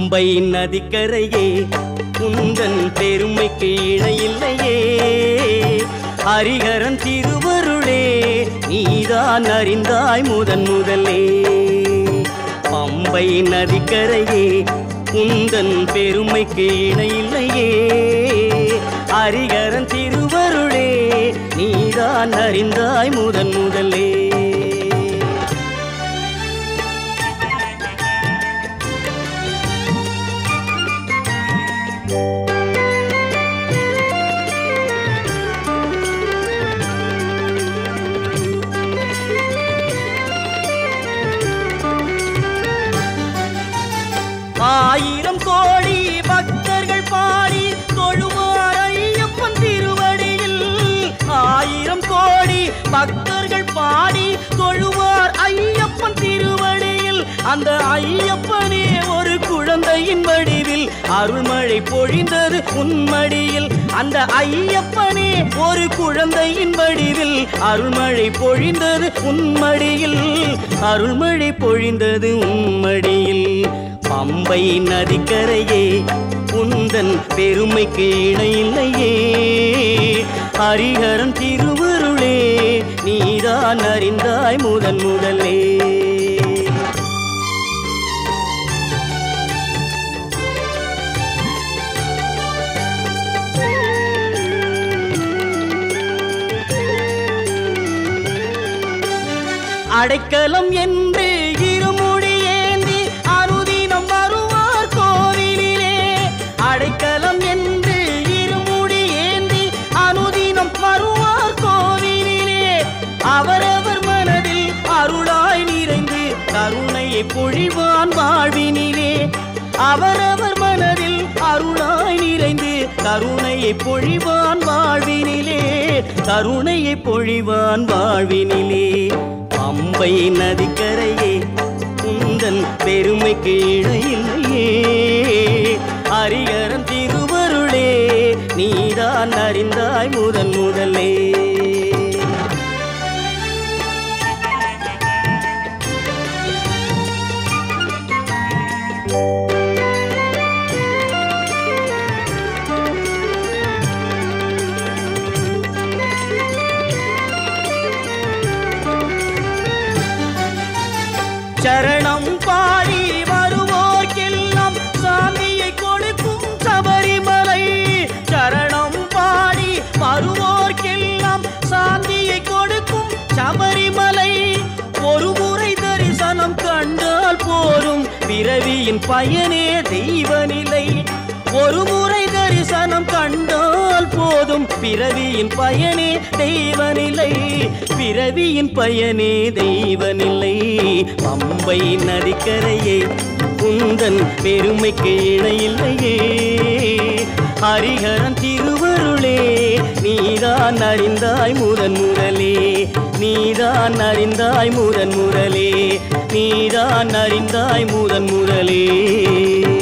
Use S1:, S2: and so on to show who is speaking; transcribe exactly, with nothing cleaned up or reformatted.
S1: பம்பை நதிக்கரையே உந்தன் பெருமைக்கு இணையில்லையே. ஹரிஹரன் திருவருளே நீதான் அறிந்தாய் முதன் முதலே. பம்பை நதிக்கரையே உந்தன் பெருமைக்கு இணையில்லையே. ஹரிஹரன் திருவருளே நீதான் அறிந்தாய் முதன் முதலே. ஆயிரம் கோடி பக்தர்கள் பாடி தொழுவார் ஐயப்பன் திருவடியில். ஆயிரம் கோடி பக்தர்கள் பாடி தொழுவார் ஐயப்பன் திருவடியில். அந்த ஐயப்பனே ஒரு குழந்தையின் வடிவில் அருள்மழை பொழிந்தது உன்மடியில். அந்த ஐயப்பனே ஒரு குழந்தையின் வடிவில் அருள்மழை பொழிந்தது உன்மடியில். அருள்மழை பொழிந்தது உன்மடியில். பம்பை நதிக்கரையே உந்தன் பெருமைக்கு இணையில்லையே. ஹரிஹரன் திருவருளே நீதான் அறிந்தாய் முதன் முதலே. அடைக்கலம் என்று இருமுடி ஏந்தி அனுதினம் வருவார் கோவிலிலே. அடைக்கலம் என்று இருமுடி ஏந்தி அனுதினம் வருவார் கோவிலிலே. அவரவர் மனதில் அருளாய் நிறைந்து கருணையை பொழிவான் வாழ்வினிலே. அவரவர் மனதில் அருளாய் நிறைந்து கருணையை பொழிவான் வாழ்வினிலே. கருணையை பொழிவான் வாழ்வினிலே. பம்பை நதிக்கரையே உந்தன் பெருமைக்கு இணையில்லையே. ஹரிஹரன் திருவருளே நீதான் அறிந்தாய் முதன் முதலே. சரணம் பாடி வருவோர்க்கெல்லாம் சாந்தியை கொடுக்கும் சபரிமலை. சரணம் பாடி வருவோர்க்கெல்லாம் சாந்தியை கொடுக்கும் சபரிமலை. ஒரு முறை தரிசனம் கண்டால் போரும் பிறவியின் பயனே தெய்வநிலை. ஒரு முறை தரிசனம் கண்டால் போதும் பிறவியின் பயனே தெய்வநிலை. பிறவியின் பயனே தெய்வநிலை. பம்பை நதிக்கரையே உந்தன் பெருமைக்கு இணையில்லையே. ஹரிஹரன் திருவருளே நீதான் அறிந்தாய் முதன் முதலே. நீதான் அறிந்தாய் முதன் முதலே. நீதான் அறிந்தாய் முதன் முதலே.